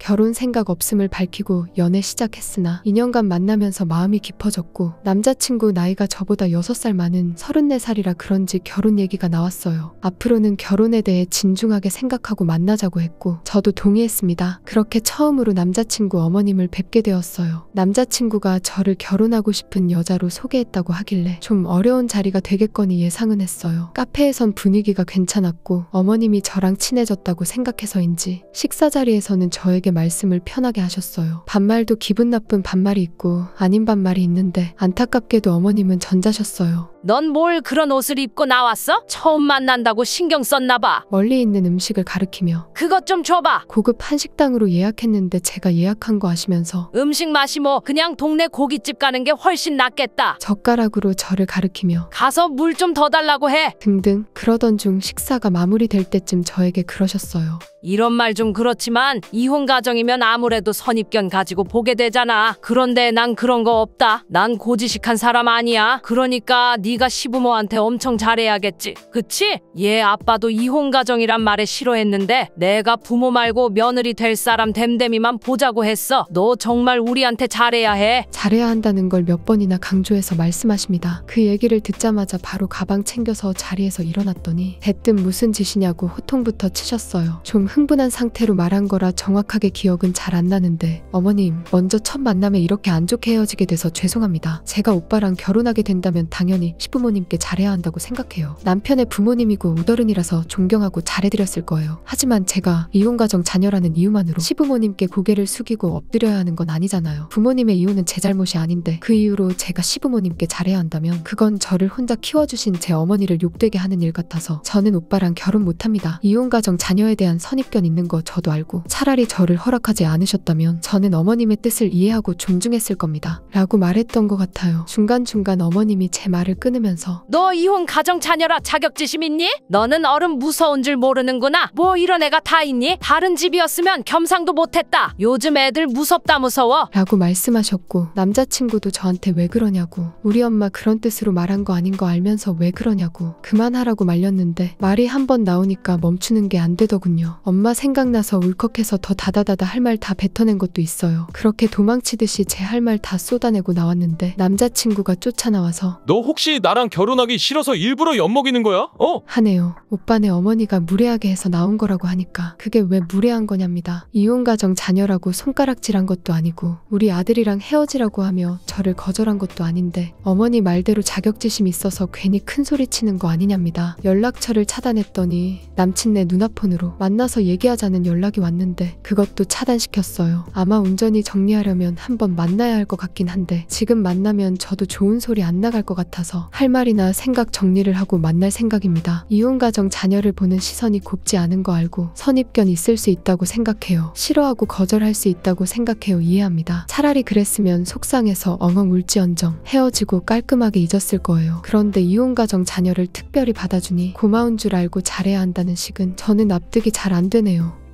결혼 생각 없음을 밝히고 연애 시작했으나 2년간 만나면서 마음이 깊어졌고 남자친구 나이가 저보다 6살 많은 34살이라 그런지 결혼 얘기가 나왔어요. 앞으로는 결혼에 대해 진중하게 생각하고 만나자고 했고 저도 동의했습니다. 그렇게 처음으로 남자친구 어머님을 뵙게 되었어요. 남자친구가 저를 결혼하고 싶은 여자로 소개했다고 하길래 좀 어려운 자리가 되겠거니 예상은 했어요. 카페에선 분위기가 괜찮았고 어머님이 저랑 친해졌다고 생각해서인지 식사 자리에서는 저에게 말씀을 편하게 하셨어요. 반말도 기분 나쁜 반말이 있고 아닌 반말이 있는데 안타깝게도 어머님은 전자셨어요. 넌 뭘 그런 옷을 입고 나왔어? 처음 만난다고 신경 썼나봐. 멀리 있는 음식을 가리키며 그것 좀 줘봐. 고급 한식당으로 예약했는데 제가 예약한 거 아시면서 음식 맛이 뭐 그냥 동네 고깃집 가는 게 훨씬 낫겠다. 젓가락으로 저를 가리키며 가서 물 좀 더 달라고 해. 등등. 그러던 중 식사가 마무리될 때쯤 저에게 그러셨어요. 이런 말 좀 그렇지만 이혼 가정이면 아무래도 선입견 가지고 보게 되잖아. 그런데 난 그런 거 없다. 난 고지식한 사람 아니야. 그러니까 네가 시부모한테 엄청 잘해야겠지. 그치? 얘 아빠도 이혼 가정이란 말에 싫어했는데 내가 부모 말고 며느리 될 사람 됨됨이만 보자고 했어. 너 정말 우리한테 잘해야 해. 잘해야 한다는 걸 몇 번이나 강조해서 말씀하십니다. 그 얘기를 듣자마자 바로 가방 챙겨서 자리에서 일어났더니 대뜸 무슨 짓이냐고 호통부터 치셨어요. 좀 흥분한 상태로 말한 거라 정확하게 기억은 잘 안 나는데 어머님, 먼저 첫 만남에 이렇게 안 좋게 헤어지게 돼서 죄송합니다. 제가 오빠랑 결혼하게 된다면 당연히 시부모님께 잘해야 한다고 생각해요. 남편의 부모님이고 우더른이라서 존경하고 잘해드렸을 거예요. 하지만 제가 이혼가정 자녀라는 이유만으로 시부모님께 고개를 숙이고 엎드려야 하는 건 아니잖아요. 부모님의 이혼은 제 잘못이 아닌데 그 이유로 제가 시부모님께 잘해야 한다면 그건 저를 혼자 키워주신 제 어머니를 욕되게 하는 일 같아서 저는 오빠랑 결혼 못합니다. 이혼가정 자녀에 대한 선입견 있는 거 저도 알고 차라리 저를 허락하지 않으셨다면 저는 어머님의 뜻을 이해하고 존중했을 겁니다. 라고 말했던 것 같아요. 중간중간 어머님이 제 말을 끊으면서 너 이혼 가정 자녀라 자격지심 있니? 너는 어른 무서운 줄 모르는구나. 뭐 이런 애가 다 있니? 다른 집이었으면 겸상도 못했다. 요즘 애들 무섭다 무서워. 라고 말씀하셨고 남자친구도 저한테 왜 그러냐고 우리 엄마 그런 뜻으로 말한 거 아닌 거 알면서 왜 그러냐고 그만하라고 말렸는데 말이 한 번 나오니까 멈추는 게 안 되더군요. 엄마 생각나서 울컥해서 더 다다다다 할 말 다 뱉어낸 것도 있어요. 그렇게 도망치듯이 제 할 말 다 쏟아내고 나왔는데 남자친구가 쫓아나와서 너 혹시 나랑 결혼하기 싫어서 일부러 엿먹이는 거야? 하네요. 오빠네 어머니가 무례하게 해서 나온 거라고 하니까 그게 왜 무례한 거냐입니다. 이혼가정 자녀라고 손가락질한 것도 아니고 우리 아들이랑 헤어지라고 하며 저를 거절한 것도 아닌데 어머니 말대로 자격지심이 있어서 괜히 큰 소리 치는 거 아니냐입니다. 연락처를 차단했더니 남친네 누나폰으로 만나서 얘기하자는 연락이 왔는데 그것도 차단시켰어요. 아마 온전히 정리하려면 한번 만나야 할 것 같긴 한데 지금 만나면 저도 좋은 소리 안 나갈 것 같아서 할 말이나 생각 정리를 하고 만날 생각입니다. 이혼가정 자녀를 보는 시선이 곱지 않은 거 알고 선입견 있을 수 있다고 생각해요. 싫어하고 거절할 수 있다고 생각해요. 이해합니다. 차라리 그랬으면 속상해서 엉엉 울지언정 헤어지고 깔끔하게 잊었을 거예요. 그런데 이혼가정 자녀를 특별히 받아주니 고마운 줄 알고 잘해야 한다는 식은 저는 납득이 잘 안 되네요.